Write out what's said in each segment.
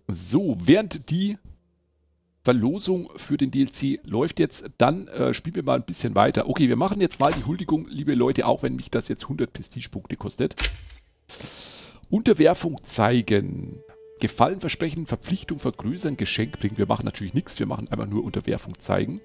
So, während die Verlosung für den DLC läuft jetzt, dann spielen wir mal ein bisschen weiter. Okay, wir machen jetzt mal die Huldigung, liebe Leute, auch wenn mich das jetzt 100 Prestigepunkte kostet. Unterwerfung zeigen. Gefallen versprechen, Verpflichtung vergrößern, Geschenk bringen. Wir machen natürlich nichts, wir machen einfach nur Unterwerfung zeigen.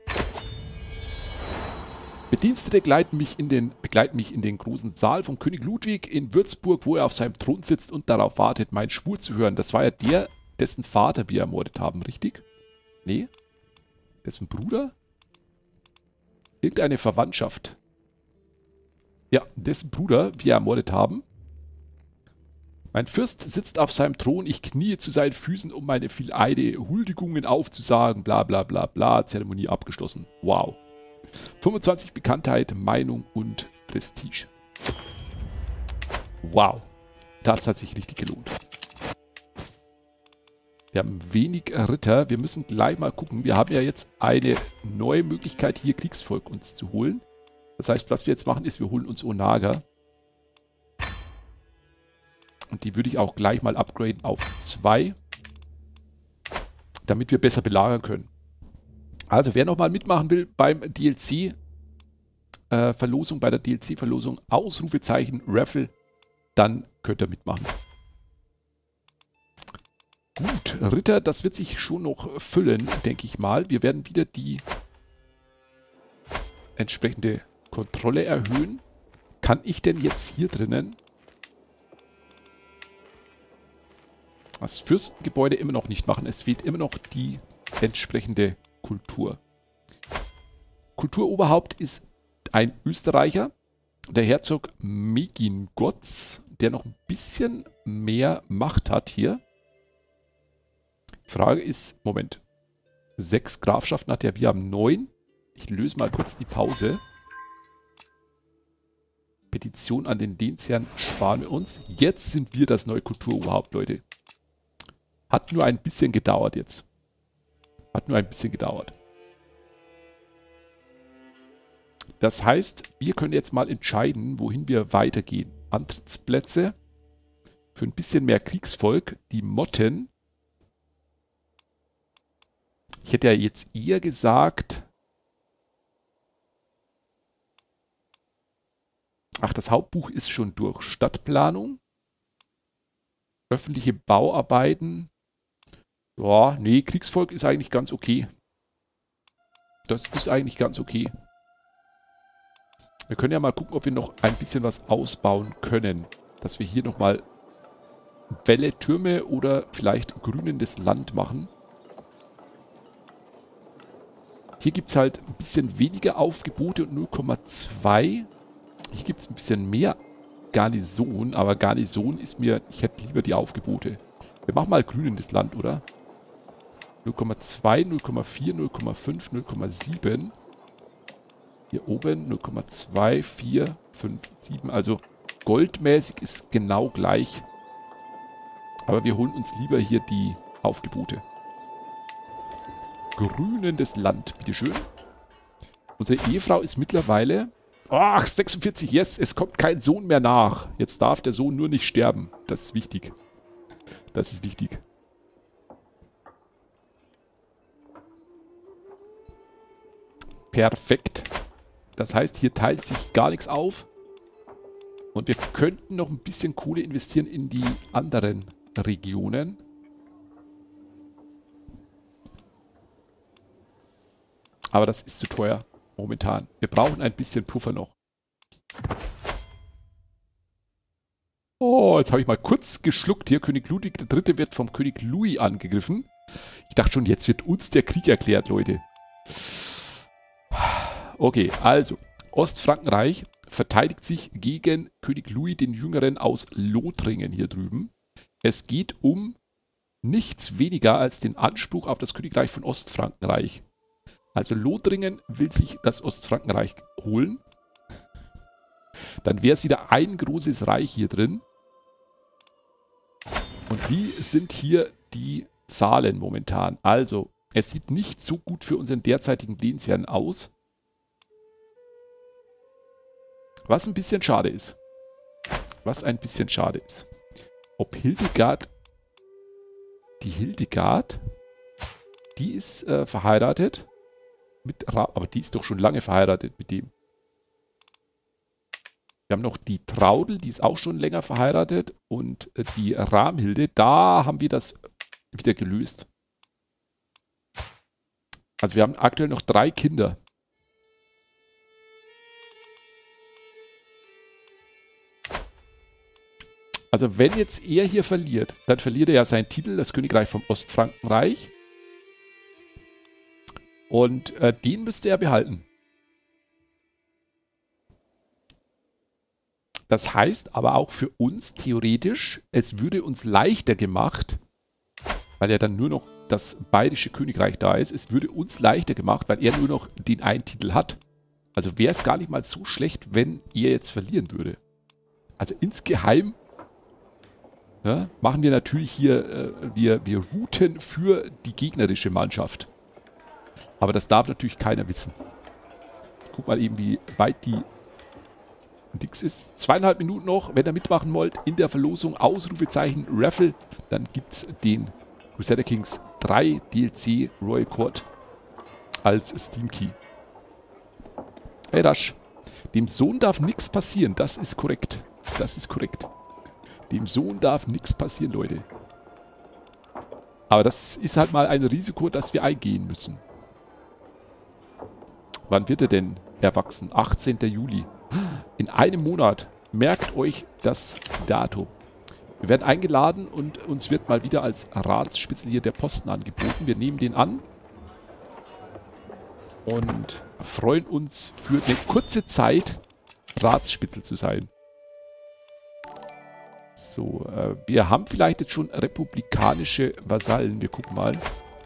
Bedienstete begleiten mich in den großen Saal vom König Ludwig in Würzburg, wo er auf seinem Thron sitzt und darauf wartet, meinen Schwur zu hören. Das war ja der, dessen Vater wir ermordet haben, richtig? Nee? Dessen Bruder? Irgendeine Verwandtschaft. Ja, dessen Bruder wir ermordet haben. Mein Fürst sitzt auf seinem Thron, ich kniee zu seinen Füßen, um meine Vieleide Huldigungen aufzusagen, bla bla bla bla, Zeremonie abgeschlossen. Wow. 25 Bekanntheit, Meinung und Prestige. Wow. Das hat sich richtig gelohnt. Wir haben wenig Ritter. Wir müssen gleich mal gucken. Wir haben ja jetzt eine neue Möglichkeit, hier Kriegsvolk uns zu holen. Das heißt, was wir jetzt machen, ist, wir holen uns Onaga. Und die würde ich auch gleich mal upgraden auf 2. Damit wir besser belagern können. Also, wer nochmal mitmachen will beim DLC-Verlosung, bei der DLC-Verlosung, Ausrufezeichen, Raffle, dann könnt ihr mitmachen. Gut, Ritter, das wird sich schon noch füllen, denke ich mal. Wir werden wieder die entsprechende Kontrolle erhöhen. Kann ich denn jetzt hier drinnen das Fürstengebäude immer noch nicht machen? Es fehlt immer noch die entsprechende Kultur. Kulturoberhaupt ist ein Österreicher, der Herzog Megingotz, der noch ein bisschen mehr Macht hat hier. Die Frage ist, Moment, 6 Grafschaften hat er, wir haben 9. Ich löse mal kurz die Pause. Petition an den Lehnsherrn sparen wir uns. Jetzt sind wir das neue Kulturoberhaupt, Leute. Hat nur ein bisschen gedauert jetzt. Hat nur ein bisschen gedauert. Das heißt, wir können jetzt mal entscheiden, wohin wir weitergehen. Antrittsplätze für ein bisschen mehr Kriegsvolk. Die Motten. Ich hätte ja jetzt eher gesagt... Ach, das Hauptbuch ist schon durch. Stadtplanung. Öffentliche Bauarbeiten. Ja, nee, Kriegsvolk ist eigentlich ganz okay. Das ist eigentlich ganz okay. Wir können ja mal gucken, ob wir noch ein bisschen was ausbauen können. Dass wir hier nochmal Wälle, Türme oder vielleicht grünendes Land machen. Hier gibt es halt ein bisschen weniger Aufgebote und 0,2. Hier gibt es ein bisschen mehr Garnison, aber Garnison ist mir... Ich hätte lieber die Aufgebote. Wir machen mal grünendes Land, oder? 0,2, 0,4, 0,5, 0,7. Hier oben 0,2, 4, 5, 7. Also goldmäßig ist genau gleich. Aber wir holen uns lieber hier die Aufgebote. Grünendes Land, bitteschön. Unsere Ehefrau ist mittlerweile... Ach, 46, yes, es kommt kein Sohn mehr nach. Jetzt darf der Sohn nur nicht sterben. Das ist wichtig. Das ist wichtig. Perfekt. Das heißt, hier teilt sich gar nichts auf. Und wir könnten noch ein bisschen Kohle investieren in die anderen Regionen. Aber das ist zu teuer momentan. Wir brauchen ein bisschen Puffer noch. Oh, jetzt habe ich mal kurz geschluckt hier. König Ludwig III. Wird vom König Louis angegriffen. Ich dachte schon, jetzt wird uns der Krieg erklärt, Leute. Okay, also, Ostfrankenreich verteidigt sich gegen König Louis den Jüngeren aus Lothringen hier drüben. Es geht um nichts weniger als den Anspruch auf das Königreich von Ostfrankenreich. Also Lothringen will sich das Ostfrankenreich holen. Dann wäre es wieder ein großes Reich hier drin. Und wie sind hier die Zahlen momentan? Also, es sieht nicht so gut für unseren derzeitigen Lehnsherrn aus. Was ein bisschen schade ist. Was ein bisschen schade ist. Ob Hildegard die Hildegard. Die ist verheiratet. Aber die ist doch schon lange verheiratet mit dem. Wir haben noch die Traudel, die ist auch schon länger verheiratet. Und die Ramhilde, da haben wir das wieder gelöst. Also wir haben aktuell noch 3 Kinder. Also wenn jetzt er hier verliert, dann verliert er ja seinen Titel, das Königreich vom Ostfrankenreich. Und den müsste er behalten. Das heißt aber auch für uns theoretisch, es würde uns leichter gemacht, weil ja dann nur noch das bayerische Königreich da ist, es würde uns leichter gemacht, weil er nur noch den einen Titel hat. Also wäre es gar nicht mal so schlecht, wenn er jetzt verlieren würde. Also insgeheim ja, machen wir natürlich hier, wir routen für die gegnerische Mannschaft. Aber das darf natürlich keiner wissen. Ich guck mal eben, wie weit die Dix ist. 2,5 Minuten noch, wenn ihr mitmachen wollt, in der Verlosung Ausrufezeichen Raffle, dann gibt es den Crusader Kings 3 DLC Royal Court als Steam Key. Hey Rasch, dem Sohn darf nichts passieren, das ist korrekt. Das ist korrekt. Dem Sohn darf nichts passieren, Leute. Aber das ist halt mal ein Risiko, das wir eingehen müssen. Wann wird er denn erwachsen? 18. Juli. In einem Monat. Merkt euch das Datum. Wir werden eingeladen und uns wird mal wieder als Ratsspitzel hier der Posten angeboten. Wir nehmen den an. Und freuen uns für eine kurze Zeit Ratsspitzel zu sein. So, wir haben vielleicht jetzt schon republikanische Vasallen. Wir gucken mal.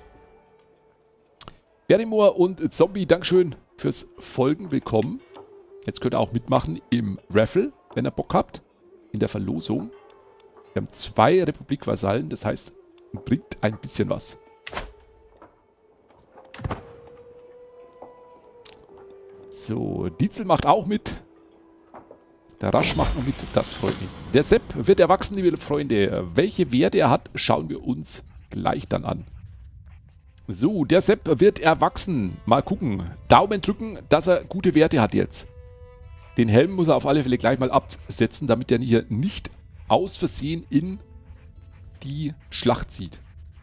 Bernimor und Zombie, Dankeschön fürs Folgen. Willkommen. Jetzt könnt ihr auch mitmachen im Raffle, wenn ihr Bock habt. In der Verlosung. Wir haben 2 Republik-Vasallen. Das heißt, bringt ein bisschen was. So, Dietzel macht auch mit. Der Rasch macht noch mit, das freut mich. Der Sepp wird erwachsen, liebe Freunde. Welche Werte er hat, schauen wir uns gleich dann an. So, der Sepp wird erwachsen. Mal gucken. Daumen drücken, dass er gute Werte hat jetzt. Den Helm muss er auf alle Fälle gleich mal absetzen, damit er hier nicht aus Versehen in die Schlacht zieht.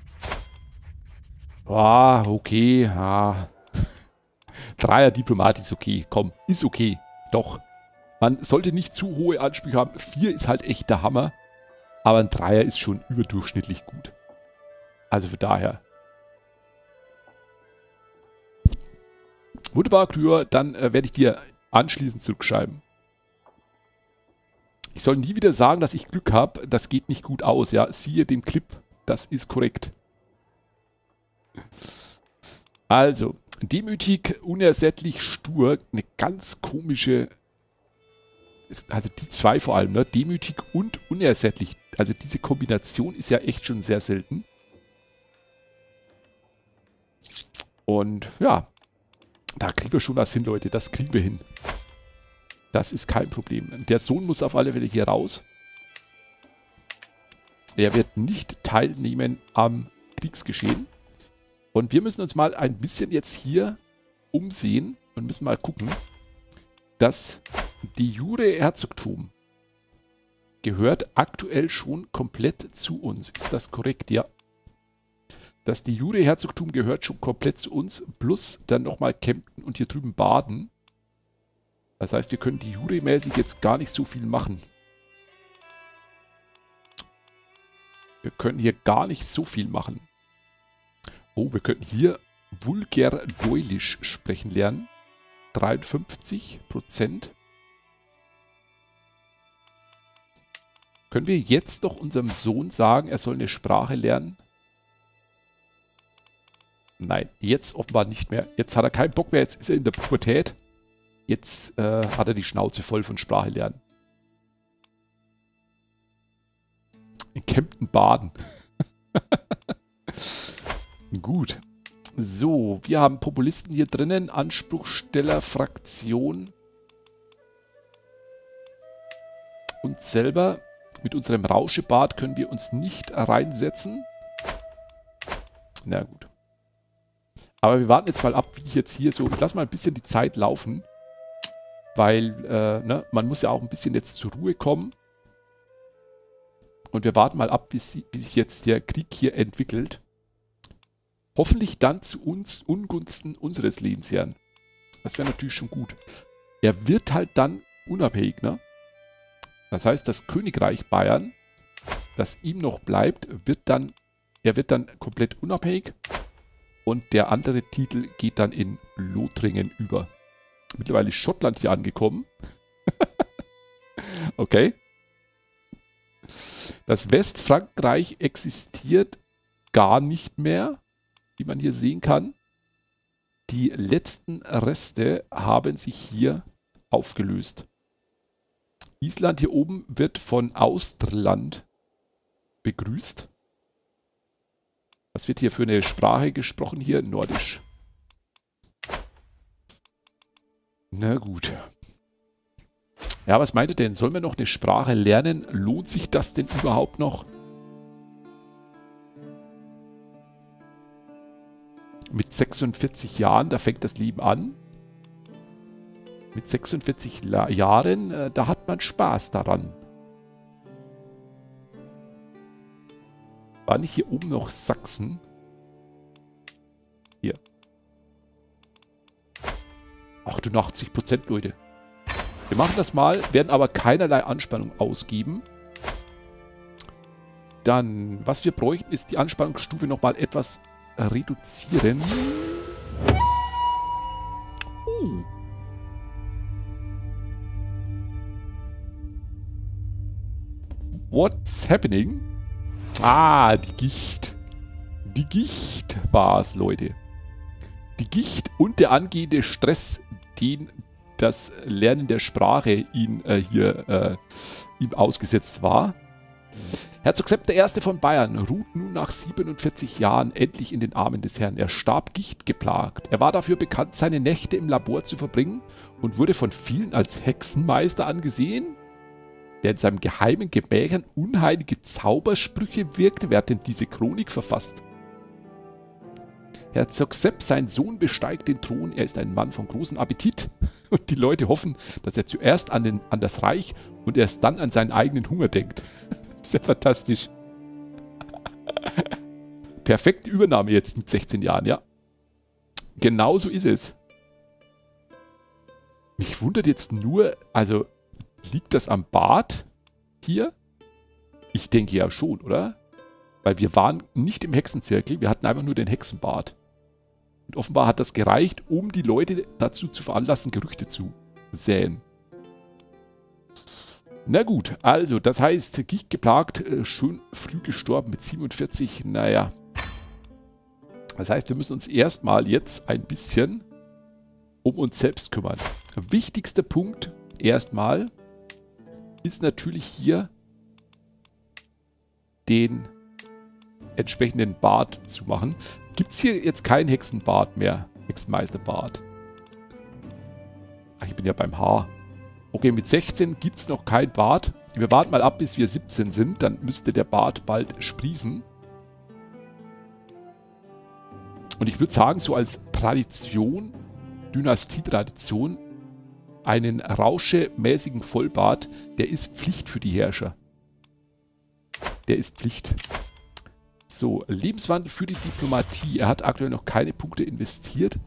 Boah, okay. Ja. Dreier Diplomat ist okay. Komm, ist okay. Doch. Man sollte nicht zu hohe Ansprüche haben. 4 ist halt echt der Hammer. Aber ein 3er ist schon überdurchschnittlich gut. Also von daher. Wunderbar, Krüger. Dann werde ich dir anschließend zurückschreiben. Ich soll nie wieder sagen, dass ich Glück habe. Das geht nicht gut aus. Ja, siehe den Clip. Das ist korrekt. Also, demütig, unersättlich, stur. Eine ganz komische... Also die 2 vor allem, ne? Demütig und unersättlich. Also diese Kombination ist ja echt schon sehr selten. Und ja, da kriegen wir schon was hin, Leute. Das kriegen wir hin. Das ist kein Problem. Der Sohn muss auf alle Fälle hier raus. Er wird nicht teilnehmen am Kriegsgeschehen. Und wir müssen uns mal ein bisschen jetzt hier umsehen und müssen mal gucken, dass die Jure-Herzogtum gehört aktuell schon komplett zu uns. Ist das korrekt? Ja. Das die Jure-Herzogtum gehört schon komplett zu uns, plus dann nochmal Kempten und hier drüben Baden. Das heißt, wir können die Jure-mäßig jetzt gar nicht so viel machen. Wir können hier gar nicht so viel machen. Oh, wir könnten hier Vulgär-Deulisch sprechen lernen. 53%. Können wir jetzt doch unserem Sohn sagen, er soll eine Sprache lernen? Nein, jetzt offenbar nicht mehr. Jetzt hat er keinen Bock mehr, jetzt ist er in der Pubertät. Jetzt hat er die Schnauze voll von Sprache lernen. In Kempten Baden. Gut. So, wir haben Populisten hier drinnen. Anspruchstellerfraktion. Und selber mit unserem Rauschebart können wir uns nicht reinsetzen. Na gut. Aber wir warten jetzt mal ab, wie ich jetzt hier so... Ich lasse mal ein bisschen die Zeit laufen. Weil, ne, man muss ja auch ein bisschen jetzt zur Ruhe kommen. Und wir warten mal ab, wie sich jetzt der Krieg hier entwickelt. Hoffentlich dann zu uns Ungunsten unseres Lehnsherrn. Das wäre natürlich schon gut. Er wird halt dann unabhängig, ne? Das heißt, das Königreich Bayern, das ihm noch bleibt, er wird dann komplett unabhängig. Und der andere Titel geht dann in Lothringen über. Mittlerweile ist Schottland hier angekommen. Okay. Das Westfrankreich existiert gar nicht mehr, wie man hier sehen kann. Die letzten Reste haben sich hier aufgelöst. Island hier oben wird von Austerland begrüßt. Was wird hier für eine Sprache gesprochen hier? Nordisch. Na gut. Ja, was meint ihr denn? Sollen wir noch eine Sprache lernen? Lohnt sich das denn überhaupt noch? Mit 46 Jahren, da fängt das Leben an. Mit 46 Jahren, da hat man Spaß daran. War nicht hier oben noch Sachsen? Hier. 88%, Leute. Wir machen das mal, werden aber keinerlei Anspannung ausgeben. Dann, was wir bräuchten, ist die Anspannungsstufe nochmal etwas reduzieren. What's happening? Ah, die Gicht. Die Gicht war es, Leute. Die Gicht und der angehende Stress, den das Lernen der Sprache ihm ausgesetzt war. Herzog Sepp I. von Bayern ruht nun nach 47 Jahren endlich in den Armen des Herrn. Er starb gichtgeplagt. Er war dafür bekannt, seine Nächte im Labor zu verbringen und wurde von vielen als Hexenmeister angesehen, der in seinem geheimen Gemächern unheilige Zaubersprüche wirkte. Wer hat denn diese Chronik verfasst? Herzog Sepp, sein Sohn, besteigt den Thron. Er ist ein Mann von großem Appetit. Und die Leute hoffen, dass er zuerst an das Reich und erst dann an seinen eigenen Hunger denkt. Das ist ja fantastisch. Perfekte Übernahme jetzt mit 16 Jahren, ja. Genau so ist es. Mich wundert jetzt nur, also liegt das am Bart hier? Ich denke ja schon, oder? Weil wir waren nicht im Hexenzirkel, wir hatten einfach nur den Hexenbart. Und offenbar hat das gereicht, um die Leute dazu zu veranlassen, Gerüchte zu säen. Na gut, also das heißt, gichtgeplagt, schön früh gestorben mit 47, naja. Das heißt, wir müssen uns erstmal jetzt ein bisschen um uns selbst kümmern. Wichtigster Punkt erstmal ist natürlich hier den entsprechenden Bart zu machen. Gibt es hier jetzt keinen Hexenbart mehr? Hexenmeisterbart. Ach, ich bin ja beim Haar. Okay, mit 16 gibt es noch kein Bart. Wir warten mal ab, bis wir 17 sind. Dann müsste der Bart bald sprießen. Und ich würde sagen, so als Tradition, Dynastietradition, einen rauschemäßigen Vollbart, der ist Pflicht für die Herrscher. Der ist Pflicht. So, Lebenswandel für die Diplomatie. Er hat aktuell noch keine Punkte investiert.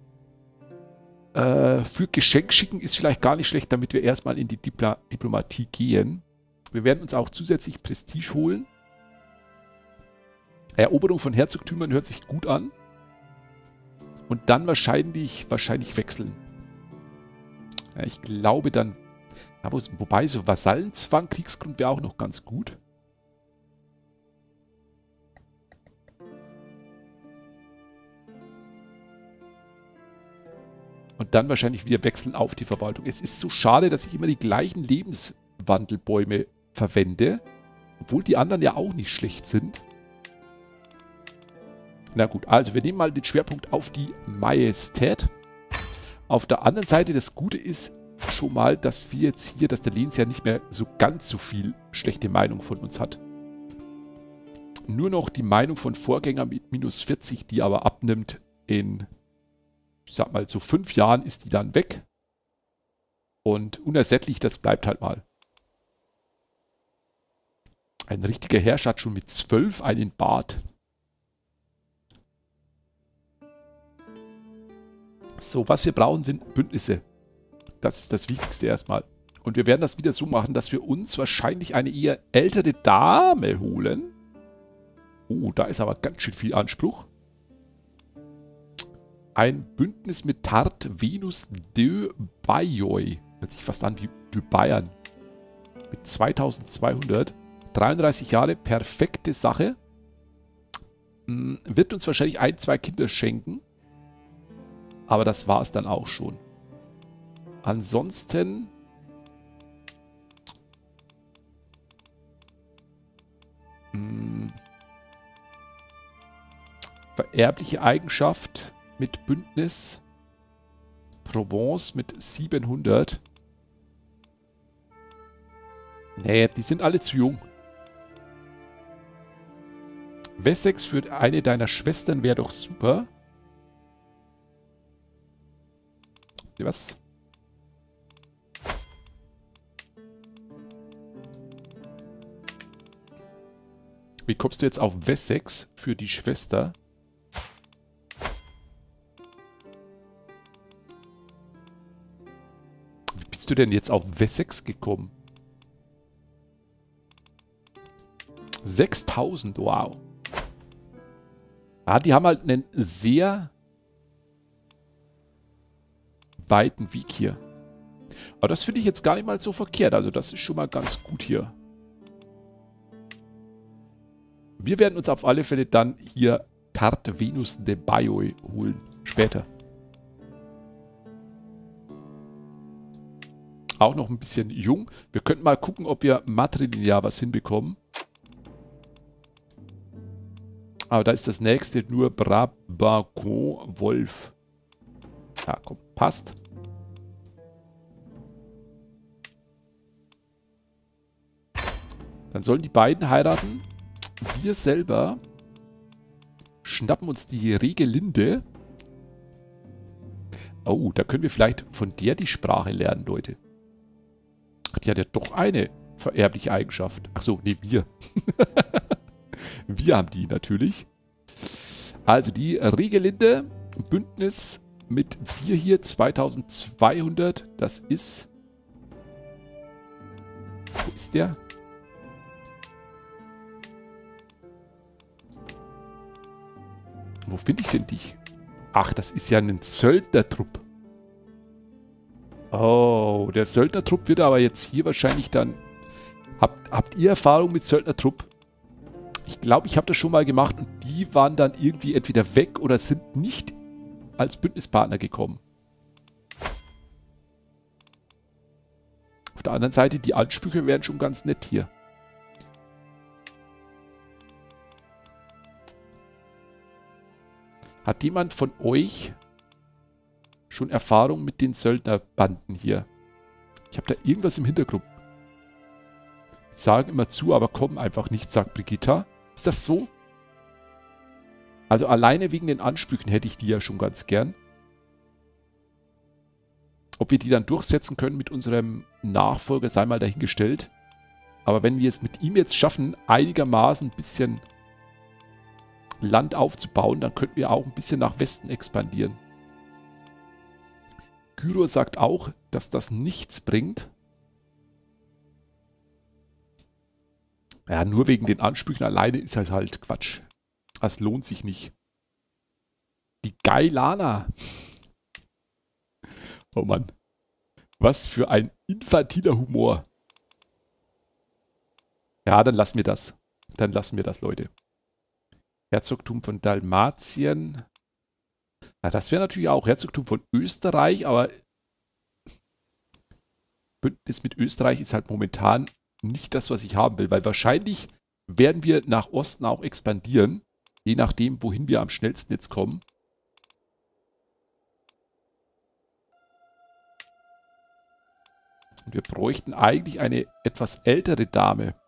Für Geschenk schicken ist vielleicht gar nicht schlecht, damit wir erstmal in die Diplomatie gehen. Wir werden uns auch zusätzlich Prestige holen. Eroberung von Herzogtümern hört sich gut an. Und dann wahrscheinlich wechseln. Ja, ich glaube dann... Ja, wobei, so Vasallenzwang, Kriegsgrund wäre auch noch ganz gut. Und dann wahrscheinlich wieder wechseln auf die Verwaltung. Es ist so schade, dass ich immer die gleichen Lebenswandelbäume verwende. Obwohl die anderen ja auch nicht schlecht sind. Na gut, also wir nehmen mal den Schwerpunkt auf die Majestät. Auf der anderen Seite, das Gute ist schon mal, dass wir jetzt hier, dass der Lehnsherr nicht mehr so ganz so viel schlechte Meinung von uns hat. nur noch die Meinung von Vorgängern mit minus 40, die aber abnimmt in, ich sag mal, so 5 Jahren ist die dann weg. Und unersättlich, das bleibt halt mal. Ein richtiger Herrscher hat schon mit 12 einen Bart. So, was wir brauchen, sind Bündnisse. Das ist das Wichtigste erstmal. Und wir werden das wieder so machen, dass wir uns wahrscheinlich eine eher ältere Dame holen. Oh, da ist aber ganz schön viel Anspruch. Ein Bündnis mit Tart Venus de Bayeux. Hört sich fast an wie de Bayern. Mit 2200. 33 Jahre, perfekte Sache. Wird uns wahrscheinlich 1, 2 Kinder schenken. Aber das war es dann auch schon. Ansonsten vererbliche Eigenschaft mit Bündnis. Provence mit 700. Nee, die sind alle zu jung. Wessex für eine deiner Schwestern wäre doch super. Was? Wie kommst du jetzt auf Wessex für die Schwester? Wie bist du denn jetzt auf Wessex gekommen? 6000, wow. Ah, die haben halt einen sehr weiten Weg hier. Aber das finde ich jetzt gar nicht mal so verkehrt. Also das ist schon mal ganz gut hier. Wir werden uns auf alle Fälle dann hier Tart Venus de Bayeux holen. Später. Auch noch ein bisschen jung. Wir könnten mal gucken, ob wir matrilinear was hinbekommen. Aber da ist das nächste nur Brabacon Wolf. Ja, komm, passt. Dann sollen die beiden heiraten. Wir selber schnappen uns die Regelinde. Oh, da können wir vielleicht von der die Sprache lernen, Leute. Ach, die hat ja doch eine vererbliche Eigenschaft. Ach so, nee, wir. Wir haben die natürlich. Also die Regelinde, Bündnis mit dir hier 2200. Das ist... Wo ist der? Wo finde ich denn dich? Ach, das ist ja ein Söldnertrupp. Oh, der Söldnertrupp wird aber jetzt hier wahrscheinlich dann... Habt ihr Erfahrung mit Söldnertrupp? Ich glaube, ich habe das schon mal gemacht und die waren dann irgendwie entweder weg oder sind nicht als Bündnispartner gekommen. Auf der anderen Seite, die Ansprüche wären schon ganz nett hier. Hat jemand von euch schon Erfahrung mit den Söldnerbanden hier? Ich habe da irgendwas im Hintergrund. Die sagen immer zu, aber kommen einfach nicht, sagt Brigitta. Ist das so? Also alleine wegen den Ansprüchen hätte ich die ja schon ganz gern. Ob wir die dann durchsetzen können mit unserem Nachfolger, sei mal dahingestellt. Aber wenn wir es mit ihm jetzt schaffen, einigermaßen ein bisschen Land aufzubauen, dann könnten wir auch ein bisschen nach Westen expandieren. Gyro sagt auch, dass das nichts bringt. Ja, nur wegen den Ansprüchen alleine ist das halt Quatsch. Das lohnt sich nicht. Die Geilana. Oh Mann. Was für ein infantiler Humor. Ja, dann lassen wir das. Dann lassen wir das, Leute. Herzogtum von Dalmatien. Ja, das wäre natürlich auch Herzogtum von Österreich, aber Bündnis mit Österreich ist halt momentan nicht das, was ich haben will, weil wahrscheinlich werden wir nach Osten auch expandieren, je nachdem, wohin wir am schnellsten jetzt kommen. Und wir bräuchten eigentlich eine etwas ältere Dame.